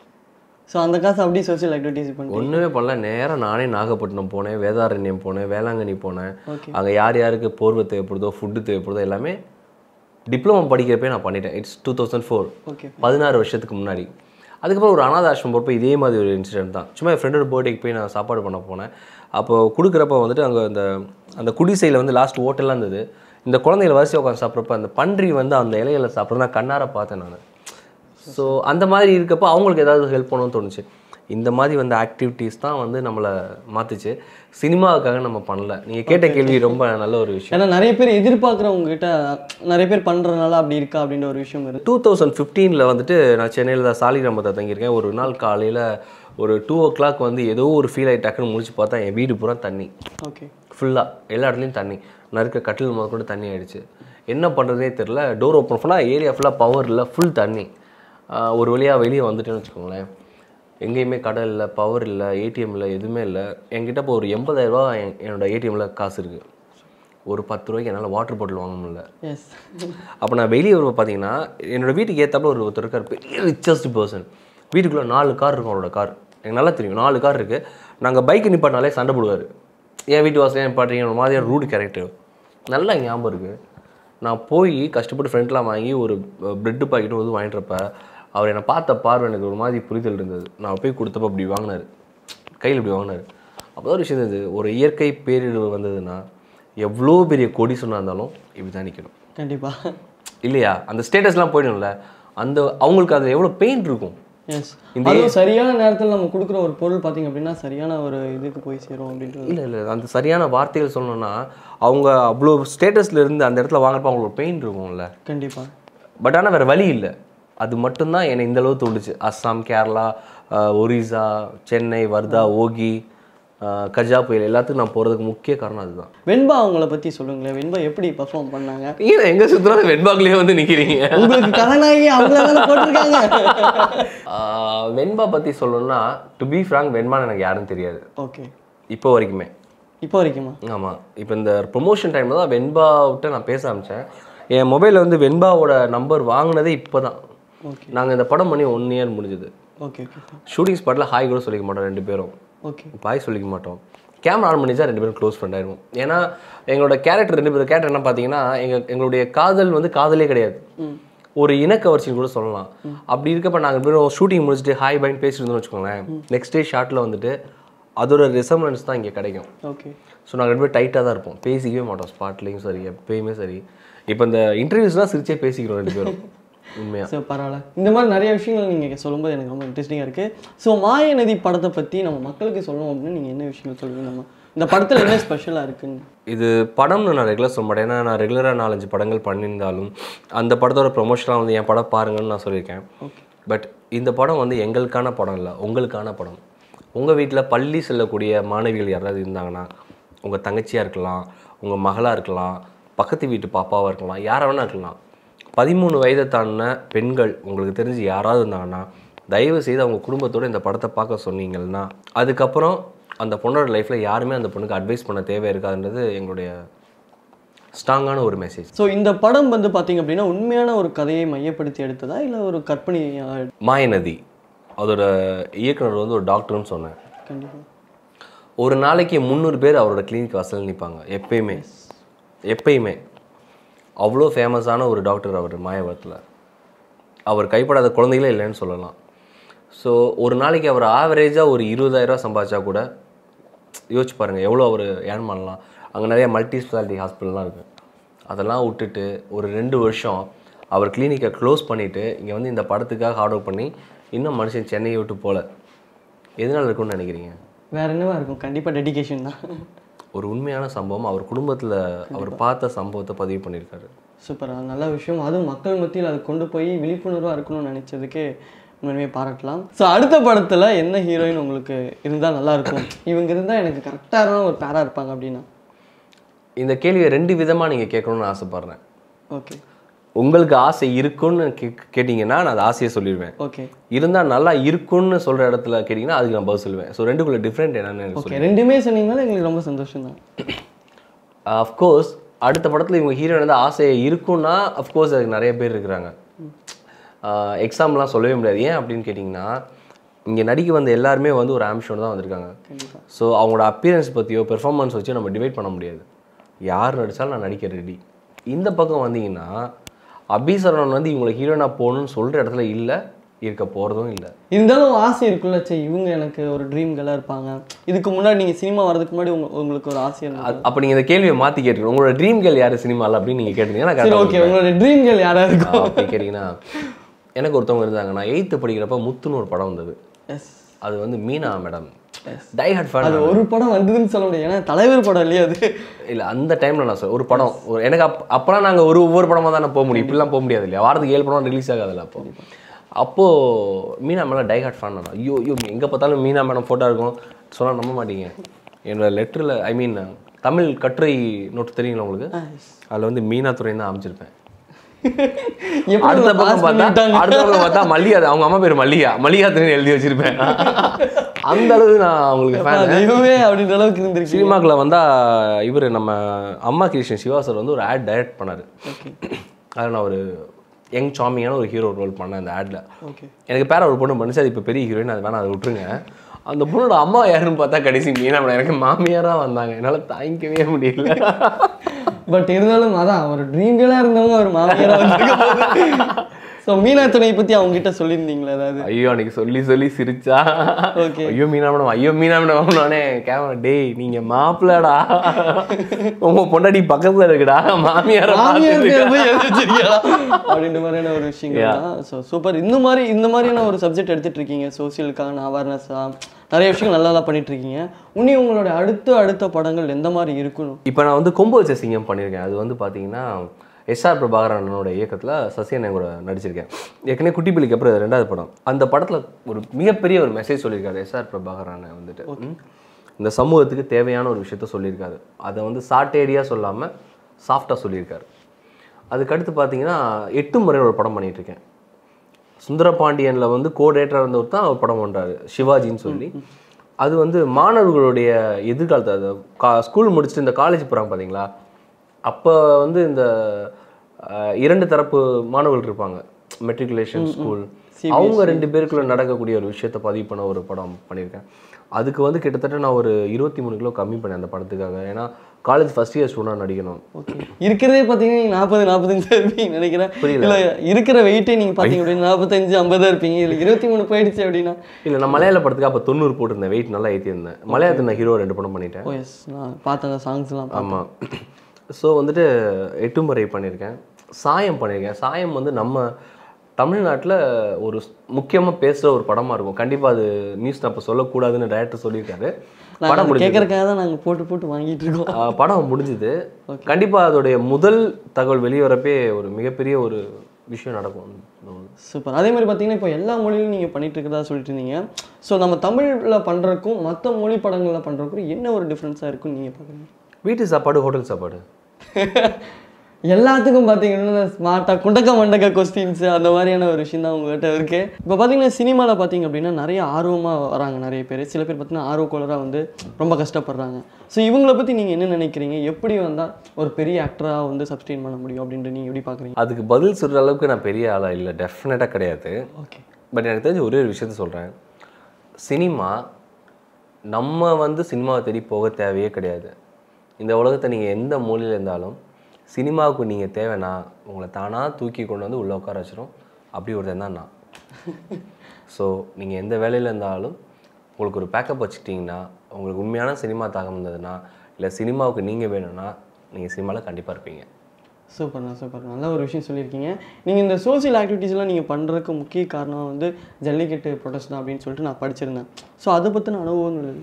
ஸோ அந்த காசு அப்படியே சோசியல் ஆக்டிவிட்டிஸ் பண்ணி ஒன்றுமே பண்ணல. நேராக நானே நாகப்பட்டினம் போனேன், வேதாரண்யம் போனேன், வேளாங்கண்ணி போனேன். அங்கே யார் யாருக்கு போர்வை தேவைப்படுதோ ஃபுட்டு தேவைப்படுதோ எல்லாமே டிப்ளமோ படிக்கிறப்பே நான் பண்ணிட்டேன். It's two thousand four okay, பதினாறு வருஷத்துக்கு முன்னாடி. அதுக்கப்புறம் ஒரு அனாத ஆசிரமம் போகிறப்ப இதே மாதிரி ஒரு இன்சிடென்ட் தான். சும்மா என் ஃப்ரெண்டோட பர்த்டேக்கு போய் நான் சாப்பாடு பண்ண போனேன். அப்போது கொடுக்குறப்ப வந்துட்டு அங்கே அந்த அந்த குடிசையில் வந்து லாஸ்ட் ஹோட்டல்லாம் இருந்தது. இந்த குழந்தைகளை வரிசை உட்காந்து சாப்பிட்றப்ப அந்த பன்றி வந்து அந்த இலையில சாப்பிட்றது நான் கண்ணார பார்த்தேன் நான். ஸோ அந்த மாதிரி இருக்கப்போ அவங்களுக்கு ஏதாவது ஹெல்ப் பண்ணணும்னு தோணுச்சு. இந்த மாதிரி வந்து ஆக்டிவிட்டீஸ் தான் வந்து நம்மளை மாற்றிச்சு. சினிமாவுக்காக நம்ம பண்ணல. நீங்கள் கேட்ட கேள்வி ரொம்ப நல்ல ஒரு விஷயம். ஏன்னா நிறைய பேர் எதிர்பார்க்குறவங்க கிட்ட நிறைய பேர் பண்ணுறதுனால அப்படி இருக்கா அப்படின்ற ஒரு விஷயம் இருக்குது. டூ தௌசண்ட் ஃபிஃப்டீனில் வந்துட்டு நான் சென்னையில் தான் சாலிகிராமத்தை தங்கியிருக்கேன். ஒரு நாள் காலையில் ஒரு டூ ஓ கிளாக் வந்து ஏதோ ஒரு ஃபீல் ஆகி டக்குன்னு முடிச்சு பார்த்தா என் வீடு பூரா தண்ணி. ஓகே, ஃபுல்லாக எல்லா இடத்துலையும் தண்ணி, நறுக்க கட்டில் முதல் கூட தண்ணி ஆகிடுச்சு. என்ன பண்ணுறதே தெரில. டோர் ஓப்பன் ஃபுல்லாக ஏரியா ஃபுல்லாக பவர் இல்லை, ஃபுல் தண்ணி. ஒரு வழியாக வெளியே வந்துட்டேன்னு வச்சுக்கோங்களேன். எங்கேயுமே கடை இல்லை, பவர் இல்லை, ஏடிஎம் இல்லை, எதுவுமே இல்லை. என்கிட்ட இப்போ ஒரு எண்பதாயிரரூவா என் என்னோடய ஏடிஎம்மில் காசு இருக்குது. ஒரு பத்து ரூபாய்க்கு என்னால் வாட்டர் பாட்டில் வாங்க முடியல. எஸ். அப்போ நான் வெளியே வருவேன் பார்த்தீங்கன்னா என்னோடய வீட்டுக்கு ஏற்றாப்புல ஒரு ஒருத்தர் இருக்கார், பெரிய ரிச்சஸ்ட் பர்சன். வீட்டுக்குள்ளே நாலு கார் இருக்கும் அவரோட கார். எனக்கு நல்லா தெரியும், நாலு கார் இருக்குது. நாங்கள் பைக்கு நிப்பாட்டினாலே சண்டை போடுவார். என் வீட்டு வாசலே நிப்பாட்டுறீங்க, ஒரு மாதிரியான ரூடு கேரக்டர். நல்லா ஞாபகம் இருக்குது. நான் போய் கஷ்டப்பட்டு ஃப்ரெண்ட்லாம் வாங்கி ஒரு ப்ரெட்டு பாக்கெட்டும் வந்து வாங்கிட்டுறப்ப அவர் என்னை பார்த்த பார்வை எனக்கு ஒரு மாதிரி புரிதல் இருந்தது. நான் போய் கொடுத்தப்போ அப்படி வாங்கினார், கையில் இப்படி வாங்கினார். அப்போ தான் ஒரு விஷயம் இருந்தது, ஒரு இயற்கை பேரிடர் வந்ததுன்னா எவ்வளோ பெரிய கொடி சொன்னா இருந்தாலும் இப்படி தான் நிற்கணும். கண்டிப்பாக இல்லையா? அந்த ஸ்டேட்டஸ்லாம் போயிடும்ல. அந்த அவங்களுக்கு அது எவ்வளோ பெயின் இருக்கும். எஸ் அதுவும் சரியான நேரத்தில் நம்ம கொடுக்குற ஒரு பொருள் பார்த்தீங்க அப்படின்னா சரியான ஒரு இதுக்கு போய் சேரும் அப்படின்றது. இல்லை இல்லை அந்த சரியான வார்த்தைகள் சொல்லணும்னா அவங்க அவ்வளோ ஸ்டேட்டஸில் இருந்து அந்த இடத்துல வாங்குறப்ப அவங்களுக்கு பெயின் இருக்கும்ல. கண்டிப்பாக. பட் ஆனால் வேறு வழி இல்லை. அது மட்டும்தான் என்னை இந்த அளவு தோணுச்சு. அஸ்ஸாம், கேரளா, ஒரிசா, சென்னை, வர்தா, ஓகி, கஜா புயல் எல்லாத்துக்கும் நான் போகிறதுக்கு முக்கிய காரணம் அதுதான். வெண்பா அவங்கள பற்றி சொல்லுங்களேன். வெண்பா எப்படி பர்ஃபார்ம் பண்ணாங்க? ஏன் எங்கே சுற்றுறாலும் வெண்பாக்குள்ளேயே வந்து நிற்கிறீங்க? உங்களுக்கு கதாநாயகி அவங்கள போட்டிருக்காங்க. வெண்பா பற்றி சொல்லணும்னா டு பி ஃப்ராங்க் வெண்பான்னு எனக்கு யாரும் தெரியாது. ஓகே. இப்போ வரைக்குமே இப்போ வரைக்குமா? ஆமாம். இப்போ இந்த ப்ரொமோஷன் டைமில் தான் வெண்பாவிட்ட நான் பேச ஆரம்பித்தேன். என் மொபைலில் வந்து வெண்பாவோட நம்பர் வாங்கினதே இப்போ தான். ஓகே. நாங்கள் இந்த படம் பண்ணி ஒன் இயர் முடிஞ்சுது. Okay okay. ஷூட்டிங் ஸ்பாட்டில் ஹாய் கூட சொல்லிக்க மாட்டோம் ரெண்டு பேரும். ஓகே. பாய் சொல்லிக்க மாட்டோம். கேமரா ஆன் பண்ணிச்சா ரெண்டு பேரும் க்ளோஸ் ஃப்ரெண்ட் ஆயிடுவோம். ஏன்னா எங்களோட கேரக்டர் ரெண்டு பேரும் கேரக்டர் என்ன பார்த்தீங்கன்னா எங்கள் எங்களுடைய காதல் வந்து காதலே கிடையாது, ஒரு இனக்கவர்ச்சின்னு கூட சொல்லலாம். அப்படி இருக்கப்ப நாங்கள் பேரும் ஷூட்டிங் முடிச்சுட்டு ஹாய் பாய்ன்னு பேசிட்டு வச்சுக்கோங்களேன், நெக்ஸ்ட் டே ஷார்ட்டில் வந்துட்டு அதோட ரிசம்பளன்ஸ் தான் இங்கே கிடைக்கும். ஓகே. ஸோ நாங்கள் ரெண்டு பேரும் டைட்டாக தான் இருப்போம், பேசிக்கவே மாட்டோம் ஸ்பாட்லேயும் சரி எப்பயுமே சரி. இப்போ இந்த இன்டர்வியூஸ்லாம் சிரிச்சே பேசிக்கிறோம் ரெண்டு பேரும். உண்மையாக. ஸோ பரவாயில்ல. இந்த மாதிரி நிறைய விஷயங்கள் நீங்கள் சொல்லும்போது எனக்கு ரொம்ப இன்ட்ரெஸ்டிங்காக இருக்குது. ஸோ மாயநதி படத்தை பற்றி நம்ம மக்களுக்கு சொல்லணும் அப்படின்னு நீங்கள் என்ன விஷயங்கள் சொல்லுவீங்க? நம்ம இந்த படத்தில் என்ன ஸ்பெஷலாக இருக்குன்னு? இது படம்னு நான் ரெகுலர் சொல்ல மாட்டேன். ஏன்னா நான் ரெகுலராக நாலஞ்சு படங்கள் பண்ணியிருந்தாலும் அந்த படத்தோட ப்ரொமோஷனாக வந்து என் படம் பாருங்கன்னு நான் சொல்லியிருக்கேன். ஓகே. பட் இந்த படம் வந்து எங்களுக்கான படம் இல்லை, உங்களுக்கான படம். உங்கள் வீட்டில் பள்ளி செல்லக்கூடிய மாணவிகள் யாராவது இருந்தாங்கன்னா, உங்கள் தங்கச்சியாக இருக்கலாம், உங்கள் மகளாக இருக்கலாம், பக்கத்து வீட்டு பாப்பாவாக இருக்கலாம், யாரை வேணா இருக்கலாம், பதிமூணு வயதை தாண்டின பெண்கள் உங்களுக்கு தெரிஞ்சு யாராவது இருந்தாங்கன்னா தயவு செய்து அவங்க குடும்பத்தோடு இந்த படத்தை பார்க்க சொன்னீங்கன்னா அதுக்கப்புறம் அந்த பொண்ணோட லைஃப்பில் யாருமே அந்த பொண்ணுக்கு அட்வைஸ் பண்ண தேவை இருக்காதுன்றது எங்களுடைய ஸ்ட்ராங்கான ஒரு மெசேஜ். ஸோ இந்த படம் வந்து பார்த்தீங்க அப்படின்னா உண்மையான ஒரு கதையை மையப்படுத்தி எடுத்ததா இல்லை ஒரு கற்பனை? மாயநதி அதோட இயக்குனர் வந்து ஒரு டாக்டர்னு சொன்னேன். கண்டிப்பாக. ஒரு நாளைக்கு முந்நூறு பேர் அவரோட கிளினிக் வாசல் நிற்பாங்க எப்பயுமே எப்பயுமே. அவ்வளோ ஃபேமஸான ஒரு டாக்டர் அவர் மாயவரத்தில். அவர் கைப்படாத குழந்தைகளே இல்லைன்னு சொல்லலாம். ஸோ ஒரு நாளைக்கு அவர் ஆவரேஜாக ஒரு இருபதாயிரரூவா சம்பாதிச்சா கூட யோசிச்சு பாருங்கள் எவ்வளோ அவர் ஏர்ன் பண்ணலாம். அங்கே நிறைய மல்டி ஸ்பெஷாலிட்டி ஹாஸ்பிட்டல்லாம் இருக்குது. அதெல்லாம் விட்டுட்டு ஒரு ரெண்டு வருஷம் அவர் கிளினிக்கை க்ளோஸ் பண்ணிவிட்டு இங்கே வந்து இந்த படத்துக்காக ஹார்ட் ஒர்க் பண்ணி இன்னும் மனுஷன் சென்னையை விட்டு போகல. எதனால் இருக்குன்னு நினைக்கிறீங்க? வேற என்னவா இருக்கும்? கண்டிப்பாக டெடிகேஷன் தான். ஒரு உண்மையான சம்பவம் அவர் குடும்பத்தில் அவர் பார்த்த சம்பவத்தை பதிவு பண்ணியிருக்காரு. சூப்பர், நல்ல விஷயம். அதுவும் மக்கள் மத்தியில் அதை கொண்டு போய் விழிப்புணர்வாக இருக்கணும்னு நினச்சதுக்கே உண்மையுமே பாராட்டலாம். ஸோ அடுத்த படத்தில் என்ன ஹீரோயின் உங்களுக்கு இருந்தால் நல்லாயிருக்கும், இவங்க இருந்தால் எனக்கு கரெக்டான ஒரு பேராக இருப்பாங்க அப்படின்னா? இந்த கேள்வியை ரெண்டு விதமாக நீங்கள் கேட்கணும்னு ஆசைப்பட்றேன். ஓகே. உங்களுக்கு ஆசை இருக்குன்னு கே கேட்டிங்கன்னா நான் அதை ஆசையை சொல்லிடுவேன். ஓகே. இருந்தால் நல்லா இருக்குன்னு சொல்கிற இடத்துல கேட்டிங்கன்னா அதுக்கு நான் பதில் சொல்லுவேன். ஸோ ரெண்டுக்குள்ள டிஃப்ரெண்ட் என்னன்னு எனக்கு சொல்லுவேன். ரெண்டுமே சொன்னீங்கன்னா எங்களுக்கு ரொம்ப சந்தோஷம் தான். அஃப்கோர்ஸ் அடுத்த படத்தில் இவங்க ஹீரோயின் வந்து ஆசையை இருக்குன்னா அஃப்கோர்ஸ் அதுக்கு நிறைய பேர் இருக்கிறாங்க. எக்ஸாம்பிள்லாம் சொல்லவே முடியாது. ஏன் அப்படின்னு கேட்டிங்கன்னா இங்கே நடிக்க வந்த எல்லாருமே வந்து ஒரு ஆம்பிஷன் தான் வந்திருக்காங்க. ஸோ அவங்களோட அப்பியரன்ஸ் பற்றியோ பெர்ஃபார்மன்ஸ் வச்சு நம்ம டிவைட் பண்ண முடியாது. யார் நடித்தாலும் நான் நடிக்க ரெடி. இந்த பக்கம் வந்தீங்கன்னா அபிசரவணன் வந்து இவங்களை ஹீரோயினாக போகணுன்னு சொல்கிற இடத்துல இல்லை, இருக்க போகிறதும் இல்லை. இருந்தாலும் ஆசை இருக்குல்ல, சரி இவங்க எனக்கு ஒரு ட்ரீம் கெல்லாம் இருப்பாங்க. இதுக்கு முன்னாடி நீங்கள் சினிமா வரதுக்கு முன்னாடி உங்க உங்களுக்கு ஒரு ஆசை இருந்தது. அப்போ நீங்கள் இந்த கேள்வியை மாற்றி கேட்டுருக்கோம். உங்களோட ட்ரீம் கேர்ள் யார் சினிமாவில் அப்படின்னு நீங்கள் கேட்டீங்கன்னா ஓகே, உங்களோட ட்ரீம் கேர்ள் யாராக இருக்கும் அப்படி கேட்டிங்கன்னா எனக்கு ஒருத்தவங்க இருந்தாங்க. நான் எயித்து படிக்கிறப்ப முத்துன்னு ஒரு படம் வந்தது. எஸ், அது வந்து Meena madam die hard fan. அது ஒரு படம் வந்ததுன்னு சொல்ல முடியாது, ஏன்னா தலைவர் படம் இல்லையா அது. இல்லை அந்த டைமில் நான் சொல்ல ஒரு படம் ஒரு எனக்கு அப் அப்போலாம் நாங்கள் ஒரு ஒவ்வொரு படமாக தானே போக முடியும், இப்படிலாம் போக முடியாது இல்லையா. வாரத்துக்கு ஏழு படம் ரிலீஸ் ஆகாதில்ல. அப்போ அப்போது Meena madam die hard fan. நான் ஐயோ ஐயோ எங்கே பார்த்தாலும் மீனா மேடம் ஃபோட்டோ இருக்கும் சொன்னால் நம்ப மாட்டீங்க. என்னோட லெட்டரில் ஐ மீன் தமிழ் கட்டுரை நோட்டு தெரியுங்களா உங்களுக்கு, அதில் வந்து மீனா துறை தான் அமைச்சிருப்பேன். அடுத்த பக்கம் பார்த்தா அடுத்த பக்கம் பார்த்தா மல்லிகா, அவங்க அம்மா பேர் மல்லிகா, மல்லிகா துறைன்னு எழுதி வச்சிருப்பேன். அந்த அளவு நான் அவங்களுக்கு அப்படின்ற அளவுக்கு இருந்துருக்கு. சினிமாக்கில் வந்தால் இவர் நம்ம அம்மா கிருஷ்ணன் சிவா சார் வந்து ஒரு ஆட் டைரக்ட் பண்ணார். அதில் நான் ஒரு யங் சாமியான ஒரு ஹீரோ ரோல் பண்ணேன் அந்த ஆடில். எனக்கு பேர ஒரு பொண்ணு பண்ணிச்சு, அது இப்போ பெரிய ஹீரோயின், அது வேணா அதை விட்டுருங்க. அந்த பொண்ணோட அம்மா யாருன்னு பார்த்தா கடைசி மீனா மேடம் எனக்கு மாமியாராக வந்தாங்க. என்னால் தாங்கிக்கவே முடியல. பட் இருந்தாலும் அதான் ஒரு ட்ரீம் கேர்ளாக இருந்தவங்க ஒரு மாமியாராக ஸோ மீனா துணையை பற்றி அவங்ககிட்ட சொல்லியிருந்தீங்களா ஏதாவது? ஐயோ அன்னைக்கு சொல்லி சொல்லி சிரிச்சா. ஓகே. ஐயோ மீனா மேடம் ஐயோ மீனா மேடம் நானே கேமரா டேய் நீங்க மாப்பிள்ளடா உங்க பொண்டாடி பக்கத்துல இருக்குடா மாமியார அப்படின்ற மாதிரியான ஒரு விஷயங்கள் தான். So super. இந்த மாதிரி இந்த மாதிரியான ஒரு சப்ஜெக்ட் எடுத்துட்டு இருக்கீங்க, சோசியலுக்கான அவேர்னஸாக நிறைய விஷயங்கள் நல்லா தான் பண்ணிட்டு இருக்கீங்க. இன்னும் உங்களோட அடுத்த அடுத்த படங்கள் எந்த மாதிரி இருக்கணும்? இப்போ நான் வந்து கொம்பு வச்ச சிங்கம் பண்ணியிருக்கேன். அது வந்து பார்த்தீங்கன்னா எஸ்ஆர் பிரபாகரன் அண்ணனோட இயக்கத்தில் சசியன் கூட நடிச்சிருக்கேன். ஏற்கனவே குட்டிப்பிள்ளைக்கு அப்புறம் ரெண்டாவது படம். அந்த படத்தில் ஒரு மிகப்பெரிய ஒரு மெசேஜ் சொல்லியிருக்காரு எஸ்ஆர் பிரபாகரன் வந்துட்டு. இந்த சமூகத்துக்கு தேவையான ஒரு விஷயத்த சொல்லியிருக்காரு. அதை வந்து சாட்டேரியாக சொல்லாமல் சாஃப்டாக சொல்லியிருக்காரு. அதுக்கடுத்து பார்த்தீங்கன்னா எட்டு முறை ஒரு படம் பண்ணிகிட்ருக்கேன். சுந்தரபாண்டியனில் வந்து கோடேட்டராக இருந்தவர் தான் அவர் படம் பண்ணுறாரு, சிவாஜின்னு சொல்லி. அது வந்து மாணவர்களுடைய எதிர்காலத்தை, அது கா ஸ்கூல் முடிச்சுட்டு இந்த காலேஜ் போகிறாங்க பார்த்தீங்களா, அப்போ வந்து இந்த இரண்டு தரப்பு மாணவர்கள் இருப்பாங்க, மெட்ரிகுலேஷன் ஸ்கூல், அவங்க ரெண்டு பேருக்குள்ள நடக்கக்கூடிய ஒரு விஷயத்தை பதிவு பண்ண ஒரு படம் பண்ணியிருக்கேன். அதுக்கு வந்து கிட்டத்தட்ட நான் ஒரு இருபத்தி மூணு கிலோ கம்மி பண்ணேன் அந்த படத்துக்காக. ஏன்னா காலேஜ் ஃபர்ஸ்ட் இயர் ஸ்டூடெண்ட் நடிக்கணும். ஓகே. இருக்கிறதே பார்த்தீங்கன்னா நாற்பது நாற்பத்தஞ்சு இருப்பீங்க நினைக்கிறேன். இல்லை இருக்கிற வெயிட்டே நீங்கள் பார்த்தீங்க அப்படின்னா நாற்பத்தஞ்சு ஐம்பதாக இருப்பீங்க. இல்லை இருபத்தி மூணு போயிடுச்சு அப்படின்னா. இல்லை நான் மலையாள படத்துக்கு அப்போ தொண்ணூறு போட்டிருந்தேன், வெயிட் நல்லா ஏற்றிருந்தேன். மலையாளத்தில் நான் ஹீரோ ரெண்டு படம் பண்ணிட்டேன். ஓ எஸ், நான் பார்த்தேன் சாங்ஸ்லாம். ஆமாம். ஸோ வந்துட்டு எட்டு முறை பண்ணியிருக்கேன். சாயம் பண்ணியிருக்கேன். சாயம் வந்து நம்ம தமிழ்நாட்டில் ஒரு முக்கியமாக பேசுகிற ஒரு படமாக இருக்கும். கண்டிப்பாக அது நியூஸ் நான் இப்போ சொல்லக்கூடாதுன்னு டைரக்டர் சொல்லியிருக்காரு. படம் கேட்கறதுக்காக தான் நாங்கள் போட்டு போட்டு வாங்கிட்டு இருக்கோம். படம் முடிஞ்சுது. கண்டிப்பாக அதோடைய முதல் தகவல் வெளிவரப்பே ஒரு மிகப்பெரிய ஒரு விஷயம் நடக்கும். சூப்பர். அதே மாதிரி பார்த்தீங்கன்னா இப்போ எல்லா மொழியிலும் நீங்கள் பண்ணிட்டு இருக்கிறதா சொல்லிட்டு இருந்தீங்க. ஸோ நம்ம தமிழில் பண்ணுறதுக்கும் மற்ற மொழி படங்களில் பண்ணுறதுக்கும் என்ன ஒரு டிஃப்ரென்ஸாக இருக்குன்னு நீங்கள் பார்க்குறீங்க? வீட்டு சாப்பாடு, ஹோட்டல் சாப்பாடு எல்லாத்துக்கும் பார்த்தீங்கன்னா ஸ்மார்ட்டாக குண்டக்க மண்டக்க கொஸ்டின்ஸு அந்த மாதிரியான ஒரு விஷயம் தான் உங்கள்கிட்ட இருக்குது. இப்போ பார்த்தீங்கன்னா சினிமாவில் பார்த்தீங்க அப்படின்னா நிறைய ஆர்வமாக வராங்க நிறைய பேர். சில பேர் பார்த்தீங்கன்னா ஆர்வக்கோளராக வந்து ரொம்ப கஷ்டப்படுறாங்க. ஸோ இவங்களை பற்றி நீங்கள் என்ன நினைக்கிறீங்க? எப்படி வந்தால் ஒரு பெரிய ஆக்டராக வந்து சப்ஸ்டெயின் பண்ண முடியும் அப்படின்ட்டு நீங்கள் எப்படி பார்க்குறீங்க? அதுக்கு பதில் சொல்கிற அளவுக்கு நான் பெரிய ஆளாக இல்லை, டெஃபினட்டாக கிடையாது. ஓகே. பட் எனக்கு தெரிஞ்ச ஒரே ஒரு விஷயத்த சொல்கிறேன். சினிமா நம்ம வந்து சினிமாவை தேடி போக தேவையே கிடையாது. இந்த உலகத்தை நீங்கள் எந்த மூலையில் இருந்தாலும் சினிமாவுக்கு நீங்கள் தேவைன்னா உங்களை தானாக தூக்கி கொண்டு வந்து உள்ளே உட்கார வச்சிடும். அப்படி ஒருத்தன் தான் நான். ஸோ நீங்கள் எந்த வேலையில் இருந்தாலும் உங்களுக்கு ஒரு பேக்கப் வச்சுக்கிட்டிங்கன்னா, உங்களுக்கு உண்மையான சினிமா தாகம் இருந்ததுன்னா, இல்லை சினிமாவுக்கு நீங்கள் வேணும்னா நீங்கள் சினிமாவில் கண்டிப்பாக இருப்பீங்க. சூப்பர்ண்ணா சூப்பர். நல்ல ஒரு விஷயம் சொல்லியிருக்கீங்க. நீங்கள் இந்த சோசியல் ஆக்டிவிட்டீஸ்லாம் நீங்கள் பண்ணுறதுக்கு முக்கிய காரணம் வந்து ஜல்லிக்கட்டு ப்ரொடெஸ்ட் தான் அப்படின்னு சொல்லிட்டு நான் படிச்சிருந்தேன். ஸோ அதை பற்றின அனுபவங்கள்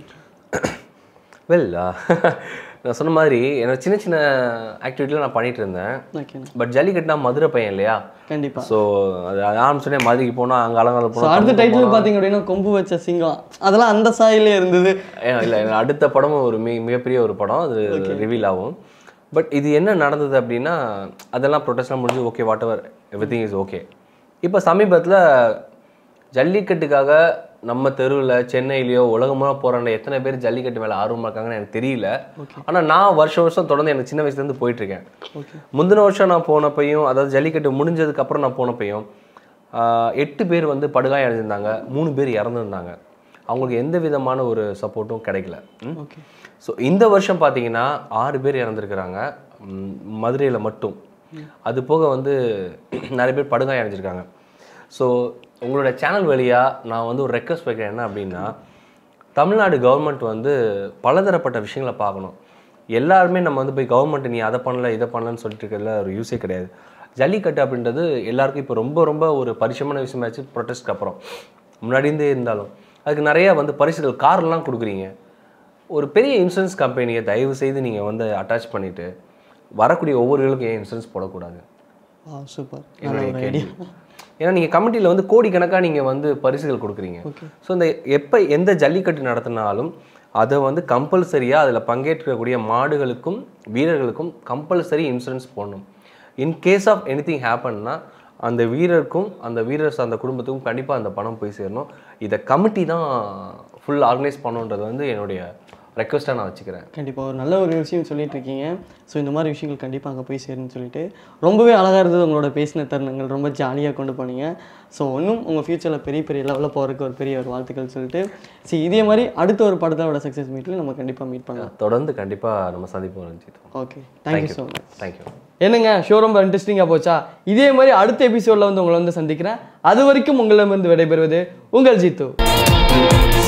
வெல் நான் சொன்ன மாதிரி என்னோட சின்ன சின்ன ஆக்டிவிட்டிலாம் நான் பண்ணிட்டு இருந்தேன். பட் ஜல்லிக்கட்டுனா மதுரை பையன் இல்லையா? கண்டிப்பாக. ஸோ அது ஆரம்பிச்சோடனே மதுரைக்கு போனால் அங்கே அலங்காலம் போனால் அடுத்த டைட்டில் பார்த்தீங்க அப்படின்னா கொம்பு வச்ச சிங்கம், அதெல்லாம் அந்த சாயிலே இருந்தது. இல்லை அடுத்த படமும் ஒரு மிக மிகப்பெரிய ஒரு படம், அது ரிவீல் ஆகும். பட் இது என்ன நடந்தது அப்படின்னா, அதெல்லாம் ப்ரொடெஸ்ட்லாம் முடிஞ்சு okay whatever everything is okay. இப்போ சமீபத்தில் ஜல்லிக்கட்டுக்காக நம்ம தெருவில் சென்னையிலையோ உலகமாக போகிறாண்ட எத்தனை பேர் ஜல்லிக்கட்டு மேலே ஆர்வமாக இருக்காங்கன்னு எனக்கு தெரியல. ஆனால் நான் வருஷம் வருஷம் தொடர்ந்து எனக்கு சின்ன வயசுலேருந்து போயிட்டுருக்கேன். முந்தின வருஷம் நான் போனப்பையும், அதாவது ஜல்லிக்கட்டு முடிஞ்சதுக்கப்புறம் நான் போனப்பையும் எட்டு பேர் வந்து படுகாயம் அடைஞ்சிருந்தாங்க, மூணு பேர் இறந்துருந்தாங்க. அவங்களுக்கு எந்த விதமான ஒரு சப்போர்ட்டும் கிடைக்கல. ஸோ இந்த வருஷம் பார்த்தீங்கன்னா ஆறு பேர் இறந்துருக்குறாங்க மதுரையில் மட்டும். அது போக வந்து நிறைய பேர் படுகாயம் அடைஞ்சிருக்காங்க. ஸோ உங்களோட சேனல் வழியாக நான் வந்து ஒரு ரெக்வஸ்ட் வைக்கிறேன். என்ன அப்படின்னா, தமிழ்நாடு கவர்மெண்ட் வந்து பலதரப்பட்ட விஷயங்களை பார்க்கணும். எல்லாருமே நம்ம வந்து போய் கவர்மெண்ட் நீ அதை பண்ணல இதை பண்ணலன்னு சொல்லிட்டு இருக்கிறதுல ஒரு யூஸே கிடையாது. ஜல்லிக்கட்டு அப்படின்றது எல்லாருக்கும் இப்போ ரொம்ப ரொம்ப ஒரு பரிசமான விஷயமாச்சு. ப்ரொடெஸ்ட்க்கு அப்புறம் முன்னாடியிருந்தே இருந்தாலும் அதுக்கு நிறையா வந்து பரிசுகள் கார்லாம் கொடுக்குறீங்க. ஒரு பெரிய இன்சூரன்ஸ் கம்பெனியை தயவு செய்து நீங்கள் வந்து அட்டாச் பண்ணிவிட்டு வரக்கூடிய ஒவ்வொருவர்களுக்கும் ஏன் இன்சூரன்ஸ் போடக்கூடாது? சூப்பர். என்னுடைய கேள்வி. ஏன்னா நீங்கள் கமிட்டியில் வந்து கோடிக்கணக்காக நீங்கள் வந்து பரிசுகள் கொடுக்குறீங்க. ஸோ இந்த எப்போ எந்த ஜல்லிக்கட்டு நடத்தினாலும் அதை வந்து கம்பல்சரியாக அதில் பங்கேற்கக்கூடிய மாடுகளுக்கும் வீரர்களுக்கும் கம்பல்சரி இன்சூரன்ஸ் போடணும். In case of anything ஹேப்பன்னா அந்த வீரருக்கும் அந்த வீரர் அந்த குடும்பத்துக்கும் கண்டிப்பாக அந்த பணம் போய் சேரணும். இதை கமிட்டி தான் ஃபுல் ஆர்கனைஸ் பண்ணுன்றது வந்து என்னுடைய ரெக்வஸ்ட்டாக நான் வச்சுக்கிறேன். கண்டிப்பாக ஒரு நல்ல ஒரு விஷயம் சொல்லிட்டு இருக்கீங்க. ஸோ இந்த மாதிரி விஷயங்கள் கண்டிப்பாக அங்கே போய் சேருன்னு சொல்லிட்டு ரொம்பவே அழகாக இருந்தது உங்களோட பேசின தருணங்கள். ரொம்ப ஜாலியாக கொண்டு போனீங்க. ஸோ இன்னும் உங்கள் ஃபியூச்சரில் பெரிய பெரிய லெவலில் போகிறதுக்கு ஒரு பெரிய ஒரு வாழ்த்துக்கள் சொல்லிட்டு சரி இதே மாதிரி அடுத்த ஒரு படத்தோட சக்ஸஸ் மீட்டில் நம்ம கண்டிப்பாக மீட் பண்ணலாம். தொடர்ந்து கண்டிப்பாக நம்ம சந்திப்போம் Ranjith. Okay, thank you so much. Thank you. என்னங்க ஷோ ரொம்ப இன்ட்ரெஸ்டிங்காக போச்சா? இதே மாதிரி அடுத்த எபிசோடில் வந்து உங்களை வந்து சந்திக்கிறேன். அது வரைக்கும் உங்களிடமிருந்து விடைபெறுவது உங்கள் ஜீத்து.